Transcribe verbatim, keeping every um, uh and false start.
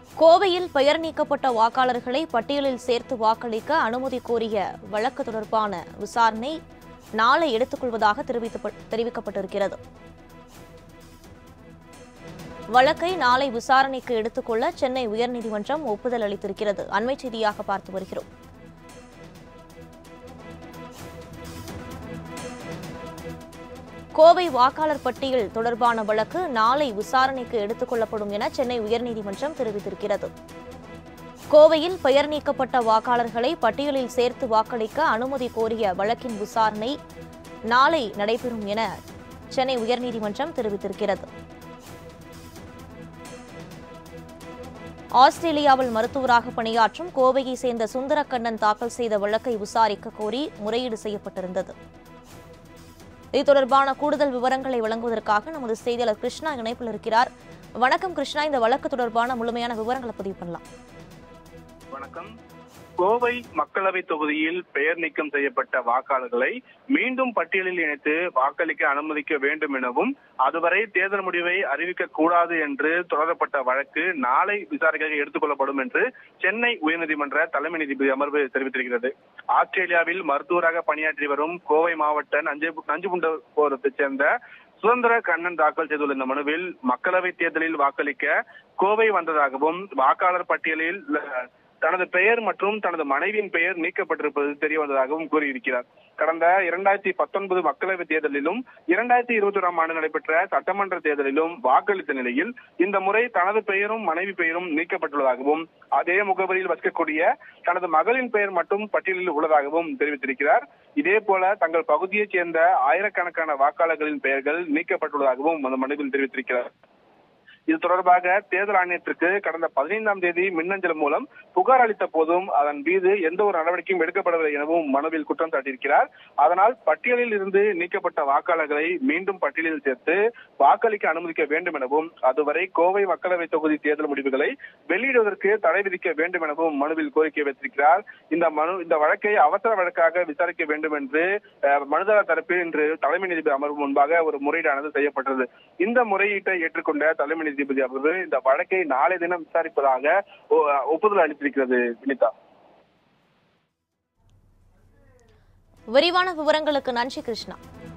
கோவையில் பெயர் நீக்கப்பட்ட வாக்காளர்களை பட்டியலில் சேர்த்து வாக்களிக்க அனுமதி கோரிய வழக்கு தொடர்பான விசாரணை நாளை எடுத்துக் கொள்வதாக தெரிவிக்கப்பட்டிருக்கிறது. வழக்கை நாளை விசாரணைக்கு எடுத்துக்கொள்ள சென்னை உயர்நீதிமன்றம் ஒப்புதல் அளித்திருக்கிறது. அண்மை செய்தியாக பார்த்து வருகிறோம். கோவை வாக்காளர் பட்டியல் தொடர்பான வழக்கு நாளை விசாரணைக்கு எடுத்துக் கொள்ளப்படும் என சென்னை உயர்நீதிமன்றம் தெரிவித்திருக்கிறது. கோவையில் பெயர் நீக்கப்பட்ட வாக்காளர்களை பட்டியலில் சேர்த்து வாக்களிக்க அனுமதி கோரிய வழக்கின் விசாரணை நாளை நடைபெறும் என சென்னை உயர்நீதிமன்றம் தெரிவித்திருக்கிறது. ஆஸ்திரேலியாவில் மருத்துவராக பணியாற்றும் கோவையை சேர்ந்த சுந்தரக்கண்ணன் தாக்கல் செய்த வழக்கை விசாரிக்க கோரி முறையீடு செய்யப்பட்டிருந்தது. இது தொடர்பான கூடுதல் விவரங்களை வழங்குவதற்காக நமது செய்தியாளர் கிருஷ்ணா இணைப்பில் இருக்கிறார். வணக்கம் கிருஷ்ணா, இந்த வழக்கு தொடர்பான முழுமையான விவரங்களை பதிவு பண்ணலாம். வணக்கம். கோவை மக்களவை தொகுதியில் பெயர் நீக்கம் செய்யப்பட்ட வாக்காளர்களை மீண்டும் பட்டியலில் இணைத்து வாக்களிக்க அனுமதிக்க வேண்டும் எனவும் அதுவரை தேர்தல் முடிவை அறிவிக்க கூடாது என்று தொடரப்பட்ட வழக்கு நாளை விசாரணைக்கு எடுத்துக் கொள்ளப்படும் என்று சென்னை உயர்நீதிமன்ற தலைமை நீதிபதி அமர்வு தெரிவித்திருக்கிறது. ஆஸ்திரேலியாவில் மருத்துவராக பணியாற்றி வரும் கோவை மாவட்ட நஞ்சுகுண்டத்தைச் சேர்ந்த சுதந்திர கண்ணன் தாக்கல் செய்துள்ள இந்த மனுவில் மக்களவை தேர்தலில் வாக்களிக்க கோவை வந்ததாகவும் வாக்காளர் பட்டியலில் தனது பெயர் மற்றும் தனது மனைவியின் பெயர் நீக்கப்பட்டிருப்பது தெரிய வந்ததாகவும் கூறியிருக்கிறார். கடந்த இரண்டாயிரத்தி பத்தொன்பது மக்களவைத் தேர்தலிலும் இரண்டாயிரத்தி இருபத்தி ஓராம் ஆண்டு நடைபெற்ற சட்டமன்ற தேர்தலிலும் வாக்களித்த நிலையில் இந்த முறை தனது பெயரும் மனைவி பெயரும் நீக்கப்பட்டுள்ளதாகவும் அதே முகவரியில் வசிக்கக்கூடிய தனது மகளின் பெயர் மட்டும் பட்டியலில் உள்ளதாகவும் தெரிவித்திருக்கிறார். இதே போல தங்கள் பகுதியைச் சேர்ந்த ஆயிரக்கணக்கான வாக்காளர்களின் பெயர்கள் நீக்கப்பட்டுள்ளதாகவும் அந்த மனுவில் தெரிவித்திருக்கிறார். இது தொடர்பாக தேர்தல் ஆணையத்திற்கு கடந்த பதினைந்தாம் தேதி மின்னஞ்சல் மூலம் புகார் அளித்த போதும் அதன் மீது எந்த ஒரு நடவடிக்கையும் எடுக்கப்படவில்லை எனவும் மனுவில் குற்றம் சாட்டியிருக்கிறார். அதனால் பட்டியலில் இருந்து நீக்கப்பட்ட வாக்காளர்களை மீண்டும் பட்டியலில் சேர்த்து வாக்களிக்க அனுமதிக்க வேண்டும் எனவும் அதுவரை கோவை மக்களவை தொகுதி தேர்தல் முடிவுகளை வெளியிடுவதற்கு தடை விதிக்க வேண்டும் எனவும் மனுவில் கோரிக்கை வைத்திருக்கிறார். இந்த மனு இந்த வழக்கை அவசர வழக்காக விசாரிக்க வேண்டும் என்று மனுதாரர் தரப்பில் இன்று தலைமை நீதிபதி அமர்வு முன்பாக ஒரு முறையீடானது செய்யப்பட்டது. இந்த முறையீட்டை ஏற்றுக்கொண்ட தலைமை நீதிபதி அமர்வு இந்த வழக்கை நாளை தினம் விசாரிப்பதாக ஒப்புதல் அளித்திருக்கிறது. வினிதா, விரிவான விவரங்களுக்கு நன்றி கிருஷ்ணா.